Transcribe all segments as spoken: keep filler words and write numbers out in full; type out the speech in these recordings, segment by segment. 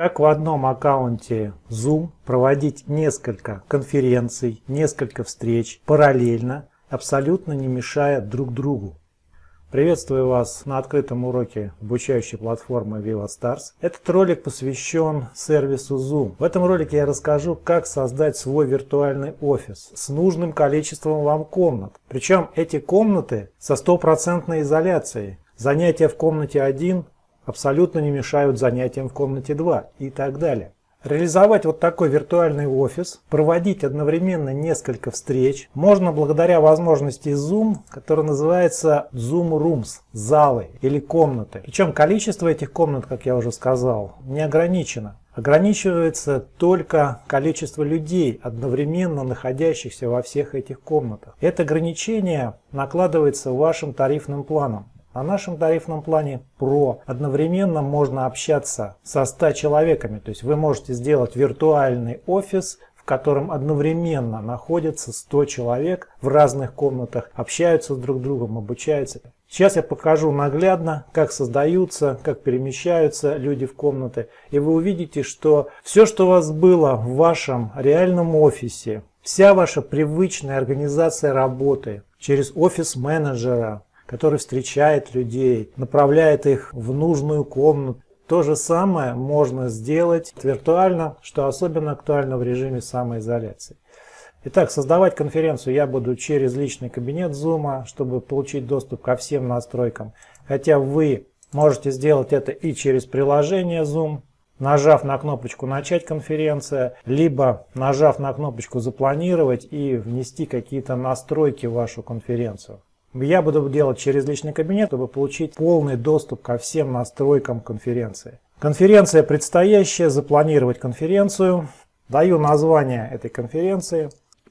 Как в одном аккаунте Zoom проводить несколько конференций, несколько встреч параллельно, абсолютно не мешая друг другу. Приветствую вас на открытом уроке обучающей платформы VivaStars. Этот ролик посвящен сервису Zoom. В этом ролике я расскажу, как создать свой виртуальный офис с нужным количеством вам комнат. Причем эти комнаты со стопроцентной изоляцией. Занятия в комнате один абсолютно не мешают занятиям в комнате два и так далее. Реализовать вот такой виртуальный офис, проводить одновременно несколько встреч можно благодаря возможности Zoom, которая называется Zoom Rooms, залы или комнаты. Причем количество этих комнат, как я уже сказал, не ограничено. Ограничивается только количество людей, одновременно находящихся во всех этих комнатах. Это ограничение накладывается вашим тарифным планом. На нашем тарифном плане Pro одновременно можно общаться со ста человеками. То есть вы можете сделать виртуальный офис, в котором одновременно находятся сто человек в разных комнатах, общаются друг с другом, обучаются. Сейчас я покажу наглядно, как создаются, как перемещаются люди в комнаты. И вы увидите, что все, что у вас было в вашем реальном офисе, вся ваша привычная организация работы через офис-менеджера, который встречает людей, направляет их в нужную комнату. То же самое можно сделать виртуально, что особенно актуально в режиме самоизоляции. Итак, создавать конференцию я буду через личный кабинет Zoom, чтобы получить доступ ко всем настройкам. Хотя вы можете сделать это и через приложение Zoom, нажав на кнопочку «Начать конференция», либо нажав на кнопочку «Запланировать» и внести какие-то настройки в вашу конференцию. Я буду делать через личный кабинет, чтобы получить полный доступ ко всем настройкам конференции. Конференция предстоящая, запланировать конференцию. Даю название этой конференции.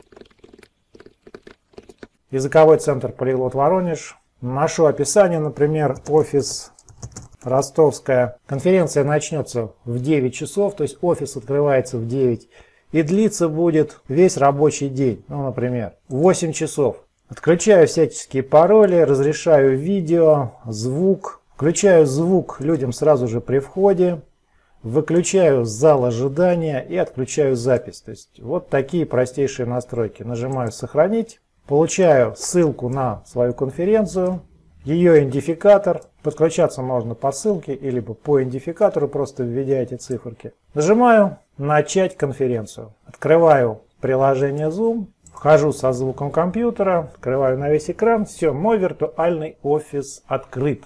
Языковой центр Полиглот Воронеж. Нашу описание, например, офис Ростовская. Конференция начнется в девять часов, то есть офис открывается в девять. И длиться будет весь рабочий день, ну, например, восемь часов. Отключаю всяческие пароли, разрешаю видео, звук. Включаю звук людям сразу же при входе. Выключаю зал ожидания и отключаю запись. То есть вот такие простейшие настройки. Нажимаю «Сохранить». Получаю ссылку на свою конференцию. Ее идентификатор. Подключаться можно по ссылке или по идентификатору, просто введя эти циферки. Нажимаю «Начать конференцию». Открываю приложение Zoom. Вхожу со звуком компьютера, открываю на весь экран. Все, мой виртуальный офис открыт.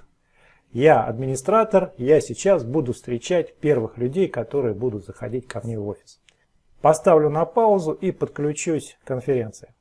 Я администратор, я сейчас буду встречать первых людей, которые будут заходить ко мне в офис. Поставлю на паузу и подключусь к конференции.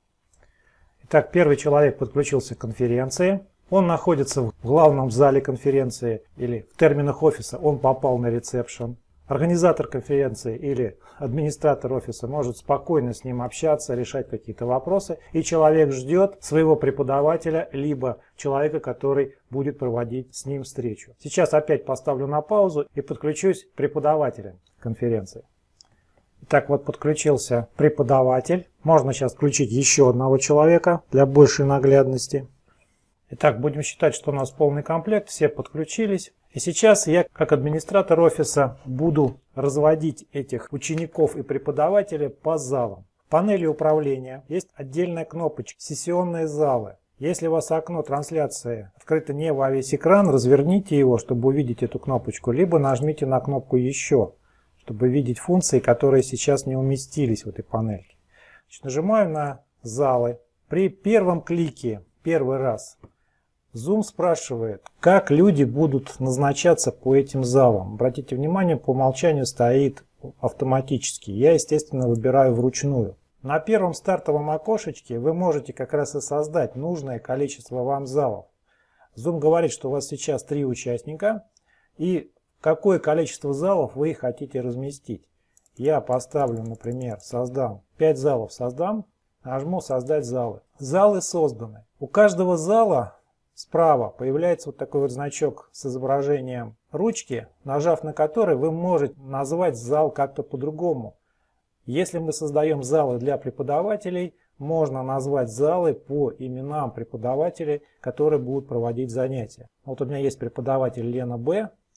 Итак, первый человек подключился к конференции. Он находится в главном зале конференции или в терминах офиса он попал на ресепшн. Организатор конференции или администратор офиса может спокойно с ним общаться, решать какие-то вопросы. И человек ждет своего преподавателя, либо человека, который будет проводить с ним встречу. Сейчас опять поставлю на паузу и подключусь к преподавателям конференции. Итак, вот подключился преподаватель. Можно сейчас включить еще одного человека для большей наглядности. Итак, будем считать, что у нас полный комплект, все подключились. И сейчас я, как администратор офиса, буду разводить этих учеников и преподавателей по залам. В панели управления есть отдельная кнопочка «Сессионные залы». Если у вас окно трансляции открыто не во весь экран, разверните его, чтобы увидеть эту кнопочку, либо нажмите на кнопку «Еще», чтобы видеть функции, которые сейчас не уместились в этой панельке. Значит, нажимаю на «Залы». При первом клике, первый раз, Zoom спрашивает, как люди будут назначаться по этим залам. Обратите внимание, по умолчанию стоит автоматически. Я, естественно, выбираю вручную. На первом стартовом окошечке вы можете как раз и создать нужное количество вам залов. Zoom говорит, что у вас сейчас три участника и какое количество залов вы хотите разместить. Я поставлю, например, создам пять залов, создам, нажму «Создать залы». Залы созданы. У каждого зала справа появляется вот такой вот значок с изображением ручки, нажав на который вы можете назвать зал как-то по-другому. Если мы создаем залы для преподавателей, можно назвать залы по именам преподавателей, которые будут проводить занятия. Вот у меня есть преподаватель Лена Б.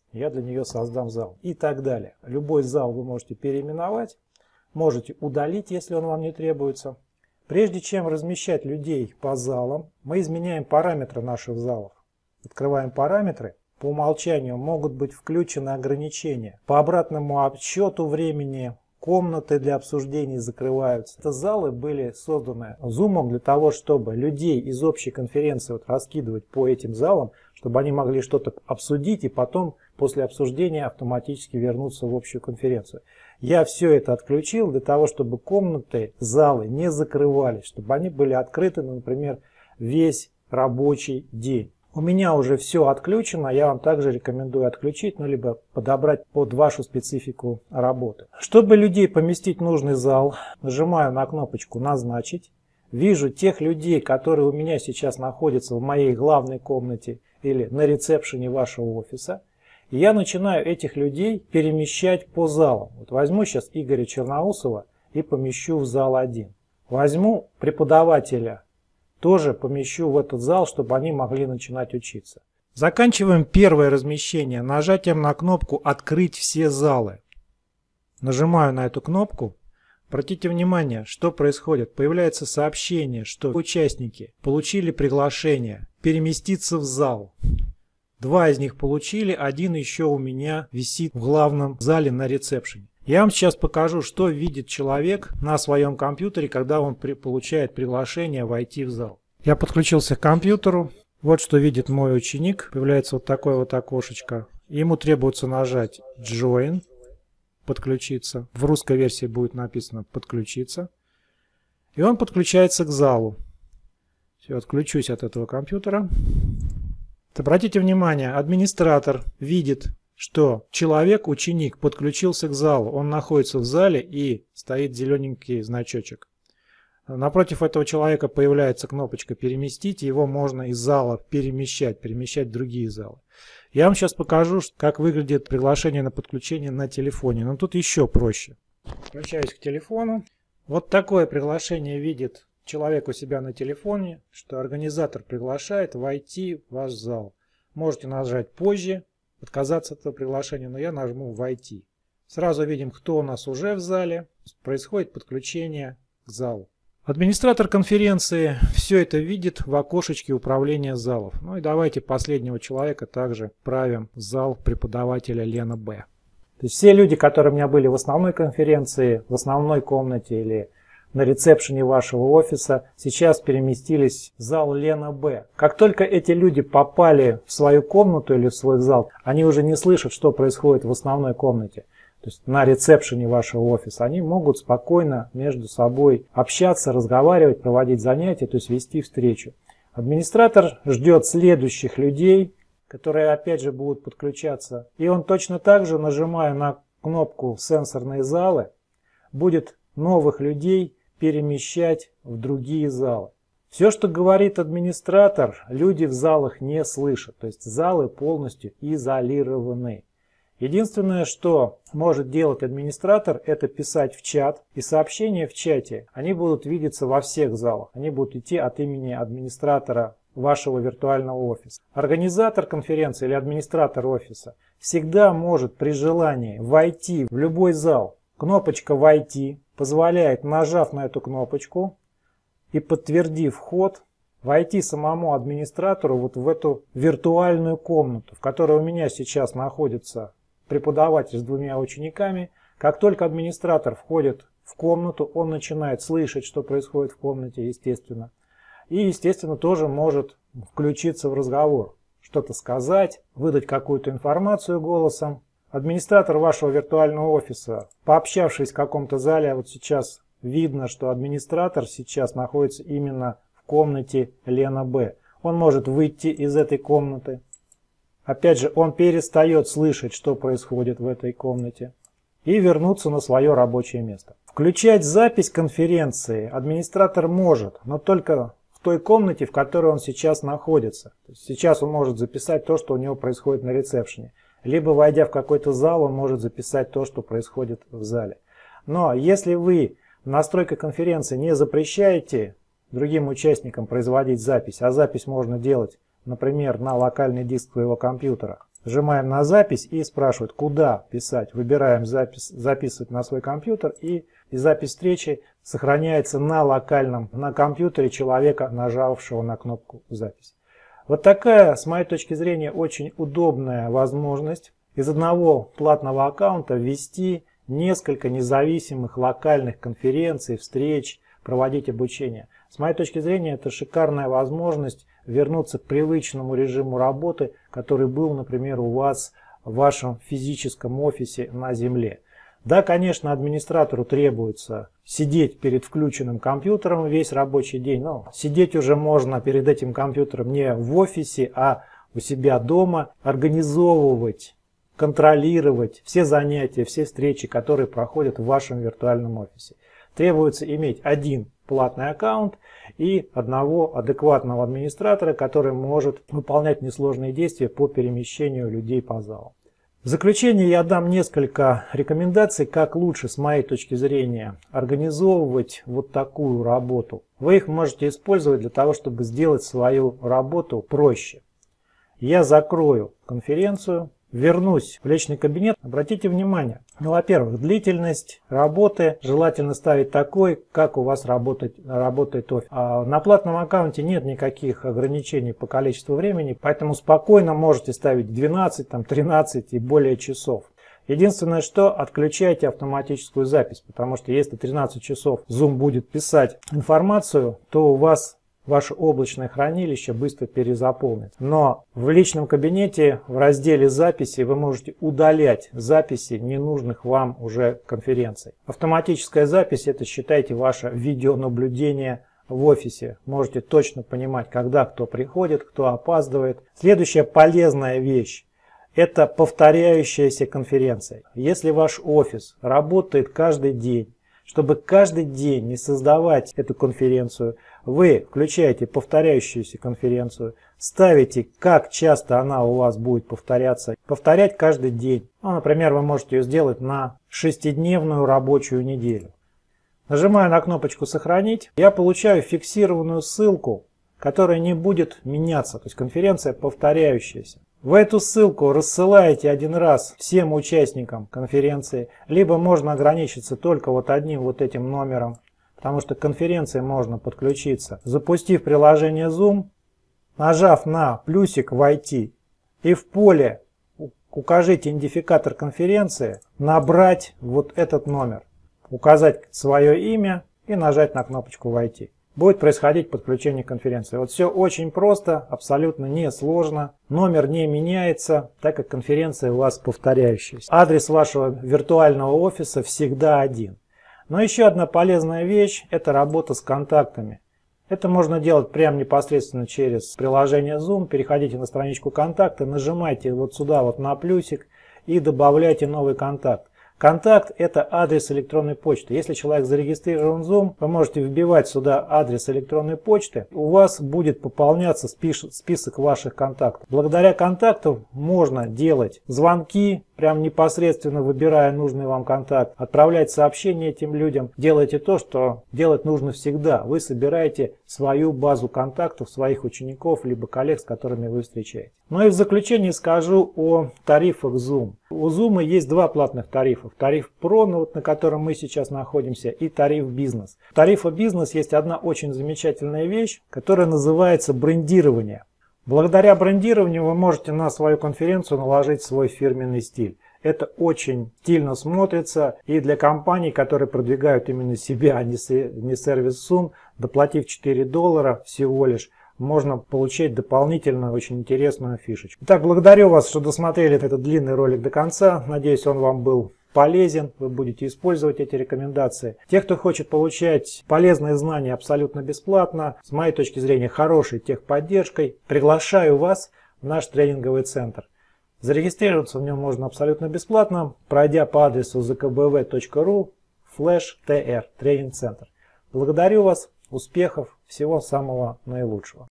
я для нее создам зал и так далее. Любой зал вы можете переименовать, можете удалить, если он вам не требуется. Прежде чем размещать людей по залам, мы изменяем параметры наших залов. Открываем параметры. По умолчанию могут быть включены ограничения. По обратному отсчету времени комнаты для обсуждений закрываются. Это залы были созданы Zoom для того, чтобы людей из общей конференции вот раскидывать по этим залам, чтобы они могли что-то обсудить и потом после обсуждения автоматически вернуться в общую конференцию. Я все это отключил для того, чтобы комнаты, залы не закрывались, чтобы они были открыты, например, весь рабочий день. У меня уже все отключено, я вам также рекомендую отключить, ну либо подобрать под вашу специфику работы. Чтобы людей поместить в нужный зал, нажимаю на кнопочку «Назначить». Вижу тех людей, которые у меня сейчас находятся в моей главной комнате или на ресепшене вашего офиса. И я начинаю этих людей перемещать по залам. Вот возьму сейчас Игоря Черноусова и помещу в зал один. Возьму преподавателя. Тоже помещу в этот зал, чтобы они могли начинать учиться. Заканчиваем первое размещение нажатием на кнопку «Открыть все залы». Нажимаю на эту кнопку. Обратите внимание, что происходит. Появляется сообщение, что участники получили приглашение переместиться в зал. Два из них получили, один еще у меня висит в главном зале на ресепшене. Я вам сейчас покажу, что видит человек на своем компьютере, когда он при, получает приглашение войти в зал. Я подключился к компьютеру. Вот что видит мой ученик. Появляется вот такое вот окошечко. Ему требуется нажать Join, подключиться. В русской версии будет написано подключиться. И он подключается к залу. Все, отключусь от этого компьютера. Обратите внимание, администратор видит, что человек, ученик, подключился к залу. Он находится в зале и стоит зелененький значочек. Напротив этого человека появляется кнопочка «Переместить». Его можно из зала перемещать, перемещать в другие залы. Я вам сейчас покажу, как выглядит приглашение на подключение на телефоне. Но тут еще проще. Включаюсь к телефону. Вот такое приглашение видит человек у себя на телефоне, что организатор приглашает войти в ваш зал. Можете нажать «Позже», отказаться от этого приглашения, но я нажму «Войти». Сразу видим, кто у нас уже в зале. Происходит подключение к залу. Администратор конференции все это видит в окошечке управления залов. Ну и давайте последнего человека также правим в зал преподавателя Лена Б. То есть все люди, которые у меня были в основной конференции, в основной комнате или на ресепшене вашего офиса, сейчас переместились в зал Лена Б. Как только эти люди попали в свою комнату или в свой зал, они уже не слышат, что происходит в основной комнате. То есть на ресепшене вашего офиса. Они могут спокойно между собой общаться, разговаривать, проводить занятия, то есть вести встречу. Администратор ждет следующих людей, которые опять же будут подключаться. И он точно так же, нажимая на кнопку «Сенсорные залы», будет новых людей перемещать в другие залы. Все, что говорит администратор, люди в залах не слышат. То есть залы полностью изолированы. Единственное, что может делать администратор, это писать в чат. И сообщения в чате, они будут видеться во всех залах. Они будут идти от имени администратора вашего виртуального офиса. Организатор конференции или администратор офиса всегда может при желании войти в любой зал. Кнопочка «Войти» позволяет, нажав на эту кнопочку и подтвердив вход, войти самому администратору вот в эту виртуальную комнату, в которой у меня сейчас находится преподаватель с двумя учениками. Как только администратор входит в комнату, он начинает слышать, что происходит в комнате, естественно. И, естественно, тоже может включиться в разговор, что-то сказать, выдать какую-то информацию голосом. Администратор вашего виртуального офиса, пообщавшись в каком-то зале, вот сейчас видно, что администратор сейчас находится именно в комнате Лена Б. Он может выйти из этой комнаты. Опять же, он перестает слышать, что происходит в этой комнате, и вернуться на свое рабочее место. Включать запись конференции администратор может, но только в той комнате, в которой он сейчас находится. То есть сейчас он может записать то, что у него происходит на ресепшене. Либо, войдя в какой-то зал, он может записать то, что происходит в зале. Но если вы в настройке конференции не запрещаете другим участникам производить запись, а запись можно делать, например, на локальный диск своего компьютера, Нажимаем на запись и спрашивают, куда писать. Выбираем запись, записывать на свой компьютер, и, и запись встречи сохраняется на локальном, на компьютере человека, нажавшего на кнопку запись. Вот такая, с моей точки зрения, очень удобная возможность из одного платного аккаунта ввести несколько независимых локальных конференций, встреч, проводить обучение. С моей точки зрения, это шикарная возможность вернуться к привычному режиму работы, который был, например, у вас в вашем физическом офисе на земле. Да, конечно, администратору требуется сидеть перед включенным компьютером весь рабочий день, но сидеть уже можно перед этим компьютером не в офисе, а у себя дома, организовывать, контролировать все занятия, все встречи, которые проходят в вашем виртуальном офисе. Требуется иметь один платный аккаунт и одного адекватного администратора, который может выполнять несложные действия по перемещению людей по залу. В заключение я дам несколько рекомендаций, как лучше, с моей точки зрения, организовывать вот такую работу. Вы их можете использовать для того, чтобы сделать свою работу проще. Я закрою конференцию, вернусь в личный кабинет. Обратите внимание, ну, во-первых, длительность работы желательно ставить такой, как у вас работает, работает офис. А на платном аккаунте нет никаких ограничений по количеству времени, поэтому спокойно можете ставить двенадцать, там, тринадцать и более часов. Единственное, что отключайте автоматическую запись, потому что если тринадцать часов Zoom будет писать информацию, то у вас ваше облачное хранилище быстро перезаполнится. Но в личном кабинете в разделе записи вы можете удалять записи ненужных вам уже конференций. Автоматическая запись — это, считайте, ваше видеонаблюдение в офисе. Можете точно понимать, когда кто приходит, кто опаздывает. Следующая полезная вещь — это повторяющаяся конференция. Если ваш офис работает каждый день, чтобы каждый день не создавать эту конференцию, вы включаете повторяющуюся конференцию, ставите, как часто она у вас будет повторяться, повторять каждый день. Ну, например, вы можете ее сделать на шестидневную рабочую неделю. Нажимаю на кнопочку «Сохранить». Я получаю фиксированную ссылку, которая не будет меняться, то есть конференция повторяющаяся. Вы эту ссылку рассылаете один раз всем участникам конференции, либо можно ограничиться только вот одним вот этим номером, потому что к конференции можно подключиться, запустив приложение Zoom, нажав на плюсик «Войти» и в поле укажите идентификатор конференции, набрать вот этот номер, указать свое имя и нажать на кнопочку «Войти». Будет происходить подключение конференции. Вот все очень просто, абсолютно не сложно. Номер не меняется, так как конференция у вас повторяющаяся. Адрес вашего виртуального офиса всегда один. Но еще одна полезная вещь – это работа с контактами. Это можно делать прямо непосредственно через приложение Zoom. Переходите на страничку контакта, нажимайте вот сюда вот на плюсик и добавляйте новый контакт. Контакт – это адрес электронной почты. Если человек зарегистрирован в Zoom, вы можете вбивать сюда адрес электронной почты. У вас будет пополняться список ваших контактов. Благодаря контактам можно делать звонки, прям непосредственно выбирая нужный вам контакт, отправлять сообщения этим людям. Делайте то, что делать нужно всегда. Вы собираете свою базу контактов, своих учеников, либо коллег, с которыми вы встречаетесь. Ну и в заключение скажу о тарифах Zoom. У Zoom есть два платных тарифа. Тариф Pro, на котором мы сейчас находимся, и тариф Бизнес. В тарифе Бизнес есть одна очень замечательная вещь, которая называется брендирование. Благодаря брендированию вы можете на свою конференцию наложить свой фирменный стиль. Это очень стильно смотрится, и для компаний, которые продвигают именно себя, а не сервис Zoom, доплатив четыре доллара всего лишь, можно получить дополнительную очень интересную фишечку. Итак, благодарю вас, что досмотрели этот длинный ролик до конца. Надеюсь, он вам был полезен, вы будете использовать эти рекомендации. Те, кто хочет получать полезные знания абсолютно бесплатно, с моей точки зрения хорошей техподдержкой, приглашаю вас в наш тренинговый центр. Зарегистрироваться в нем можно абсолютно бесплатно, пройдя по адресу зэ ка бэ вэ точка ру слэш тэ эр тренинг центр. Благодарю вас, успехов, всего самого наилучшего.